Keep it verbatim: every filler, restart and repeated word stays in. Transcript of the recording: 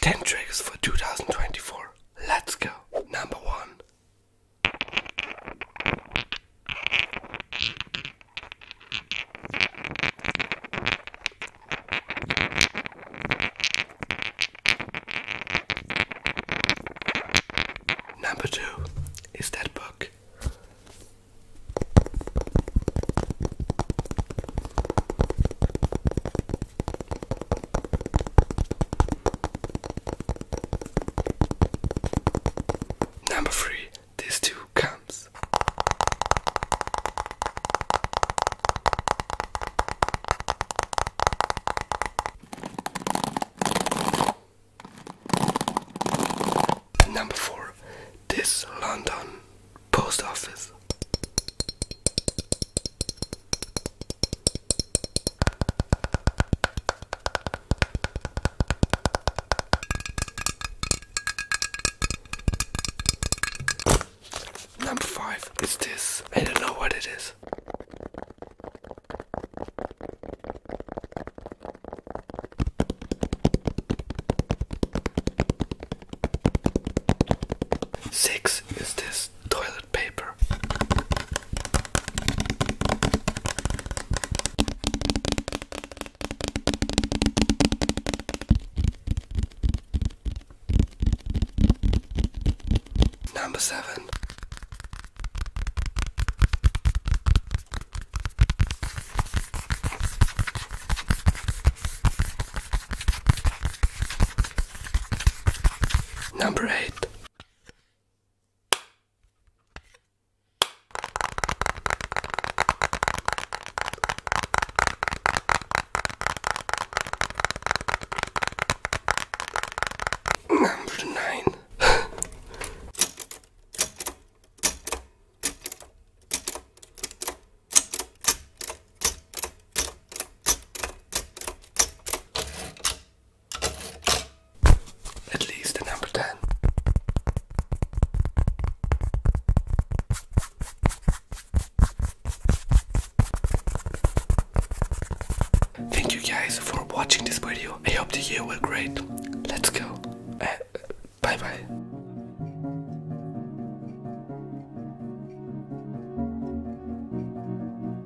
ten tricks for two thousand twenty-four. Let's go. Number one. Number two is that book. Number three, this too comes. Number four, this London post office. Number five is this. I don't know what it is. Six is this toilet paper. Number seven. Number eight. Number nine. At least a number ten. Thank you guys for watching this video. I hope the year went great. Let's go. Uh,